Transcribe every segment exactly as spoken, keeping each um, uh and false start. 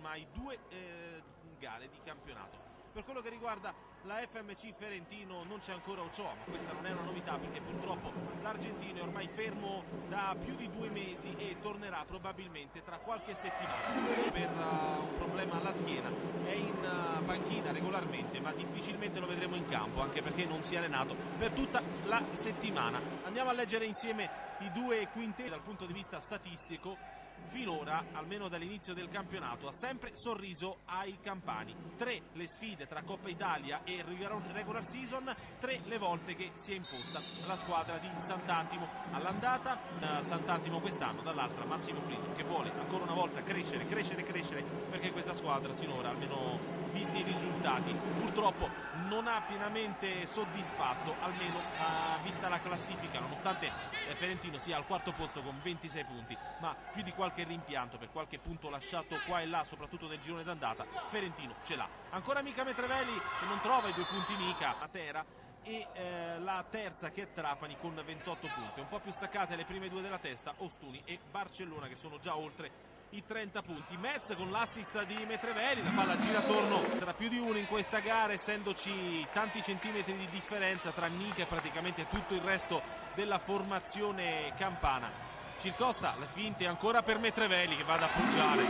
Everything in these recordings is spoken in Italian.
ormai due eh, gare di campionato. Per quello che riguarda la F M C Ferentino non c'è ancora Ochoa, ma questa non è una novità perché purtroppo l'argentino è ormai fermo da più di due mesi e tornerà probabilmente tra qualche settimana. Sì, per uh, un problema alla schiena, è in uh, panchina regolarmente, ma difficilmente lo vedremo in campo, anche perché non si è allenato per tutta la settimana. Andiamo a leggere insieme i due quintetti dal punto di vista statistico. Finora, almeno dall'inizio del campionato, ha sempre sorriso ai campani. Tre le sfide tra Coppa Italia e regular season, tre le volte che si è imposta la squadra di Sant'Antimo. All'andata uh, Sant'Antimo quest'anno, dall'altra Massimo Friso, che vuole ancora una volta crescere, crescere, crescere, perché questa squadra sinora, almeno visti i risultati, purtroppo non ha pienamente soddisfatto, almeno uh, vista la classifica, nonostante eh, Ferentino sia al quarto posto con ventisei punti, ma più di qualche rimpianto per qualche punto lasciato qua e là, soprattutto del girone d'andata, Ferentino ce l'ha. Ancora Mica Metrevelli che non trova i due punti Mica, Matera, e eh, la terza che è Trapani con ventotto punti, un po' più staccate le prime due della testa, Ostuni e Barcellona, che sono già oltre i trenta punti. Metz con l'assist di Metrevelli, la palla gira attorno, sarà più di uno in questa gara, essendoci tanti centimetri di differenza tra Nica e praticamente tutto il resto della formazione campana. Circosta le finte ancora per Metrevelli che va ad appoggiare,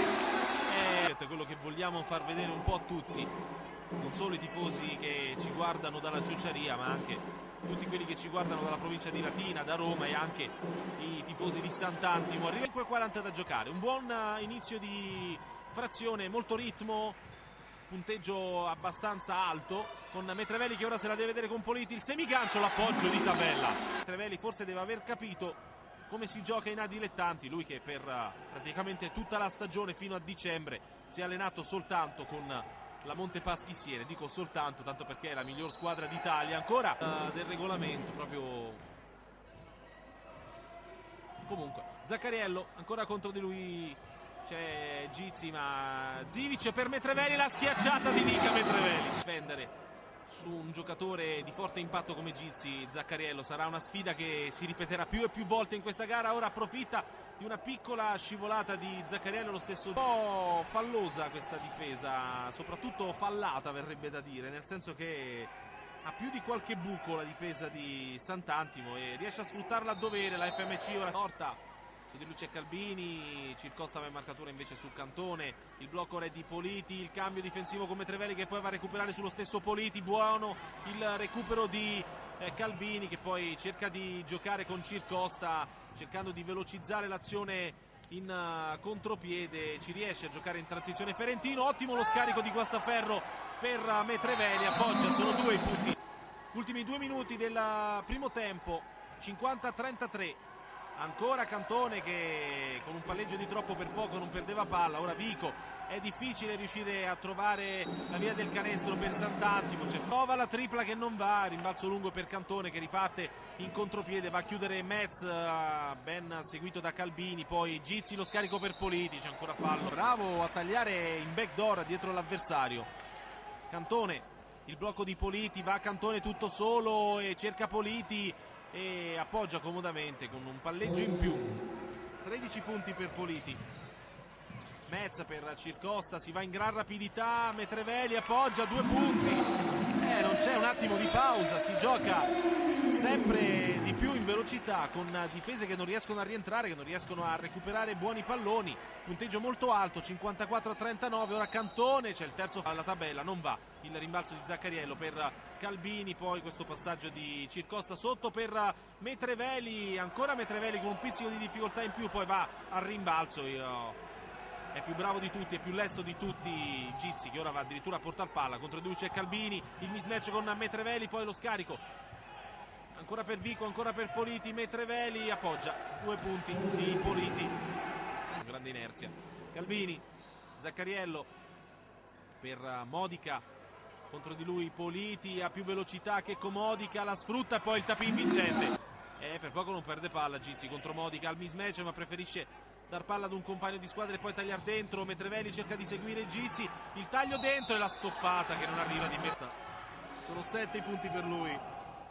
è quello che vogliamo far vedere un po' a tutti, non solo i tifosi che ci guardano dalla Ciociaria, ma anche tutti quelli che ci guardano dalla provincia di Latina, da Roma, e anche i tifosi di Sant'Antimo. Arriva in quel quaranta da giocare, un buon inizio di frazione, molto ritmo, punteggio abbastanza alto, con Metrevelli che ora se la deve vedere con Politi, il semigancio, l'appoggio di Tabella. Metrevelli forse deve aver capito come si gioca in A dilettanti, lui che per praticamente tutta la stagione fino a dicembre si è allenato soltanto con la Montepaschi Siena, dico soltanto tanto perché è la miglior squadra d'Italia ancora uh, del regolamento, proprio. Comunque Zaccariello ancora contro di lui, c'è Gizzi, ma Zivic per Metrevelli, la schiacciata di Nica Metrevelli. Difendere su un giocatore di forte impatto come Gizzi, Zaccariello, sarà una sfida che si ripeterà più e più volte in questa gara. Ora approfitta di una piccola scivolata di Zaccariello, lo stesso, un po' fallosa questa difesa, soprattutto fallata verrebbe da dire, nel senso che ha più di qualche buco la difesa di Sant'Antimo e riesce a sfruttarla a dovere la F M C. Ora porta su di lui c'è Calbini, Circosta va in marcatura invece su Cantone, il blocco re di Politi, il cambio difensivo con Metrevelli che poi va a recuperare sullo stesso Politi, buono il recupero di eh, Calbini che poi cerca di giocare con Circosta, cercando di velocizzare l'azione in uh, contropiede, ci riesce a giocare in transizione Ferentino, ottimo lo scarico di Guastaferro per uh, Metrevelli, appoggia, sono due i punti. Ultimi due minuti del primo tempo, cinquanta a trentatré. Ancora Cantone che con un palleggio di troppo per poco non perdeva palla. Ora Vico, è difficile riuscire a trovare la via del canestro per Sant'Antimo, c'è prova la tripla che non va, rimbalzo lungo per Cantone che riparte in contropiede, va a chiudere Metz, ben seguito da Calbini, poi Gizzi, lo scarico per Politi, c'è ancora fallo, bravo a tagliare in backdoor dietro l'avversario Cantone, il blocco di Politi, va a Cantone tutto solo e cerca Politi e appoggia comodamente con un palleggio in più. Tredici punti per Politi. Metz per Circosta, si va in gran rapidità, Metrevelli appoggia, due punti. Eh, non c'è un attimo di pausa, si gioca sempre di più in velocità con difese che non riescono a rientrare, che non riescono a recuperare buoni palloni. Punteggio molto alto, cinquantaquattro a trentanove. Ora Cantone, c'è il terzo alla tabella, non va il rimbalzo di Zaccariello per Calbini, poi questo passaggio di Circosta sotto per Metrevelli, ancora Metrevelli con un pizzico di difficoltà in più, poi va al rimbalzo. Io... è più bravo di tutti, è più lesto di tutti Gizzi, che ora va addirittura a portare palla, contro di lui c'è Calbini, il mismatch con Metrevelli, poi lo scarico ancora per Vico, ancora per Politi, Metrevelli appoggia, due punti di Politi, grande inerzia. Calbini, Zaccariello per Modica, contro di lui Politi, ha più velocità che Modica, la sfrutta e poi il tapin vincente. E per poco non perde palla Gizzi contro Modica, al mismatch, ma preferisce dar palla ad un compagno di squadra e poi tagliare dentro. Metrevelli cerca di seguire Gizzi, il taglio dentro e la stoppata che non arriva di meta. Sono sette i punti per lui.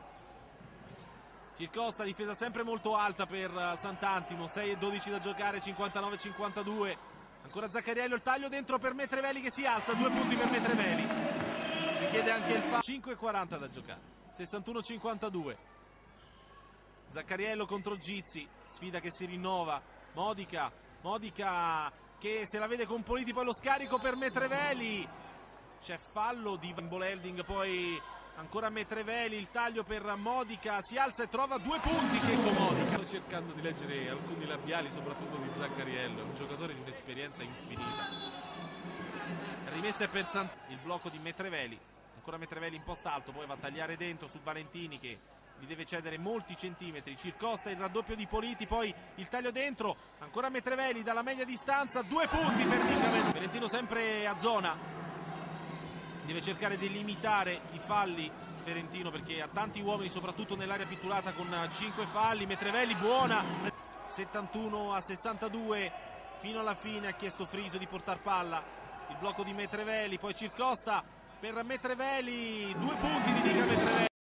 Circosta, difesa sempre molto alta per Sant'Antimo, sei e dodici da giocare, cinquantanove a cinquantadue. Ancora Zaccariello, il taglio dentro per Metrevelli che si alza, due punti per Metrevelli. Richiede anche il fallo. cinque e quaranta da giocare, sessantuno a cinquantadue. Zaccariello contro Gizzi, sfida che si rinnova. Modica, Modica che se la vede con Politi, poi lo scarico per Metrevelli. C'è fallo di Bolelding, poi ancora Metrevelli, il taglio per Modica, si alza e trova due punti che Modica. Sto cercando di leggere alcuni labiali, soprattutto di Zaccariello, un giocatore di un'esperienza infinita. Rimessa è per Sant... il blocco di Metrevelli, ancora Metrevelli in post alto, poi va a tagliare dentro su Valentini che gli deve cedere molti centimetri. Circosta il raddoppio di Politi, poi il taglio dentro, ancora Metrevelli dalla media distanza, due punti per Nica. Valentino sempre a zona, deve cercare di limitare i falli Ferentino perché ha tanti uomini soprattutto nell'area pitturata con cinque falli. Metrevelli buona, settantuno a sessantadue, fino alla fine ha chiesto Friso di portar palla, il blocco di Metrevelli, poi Circosta per Metrevelli, due punti di Nica Metrevelli.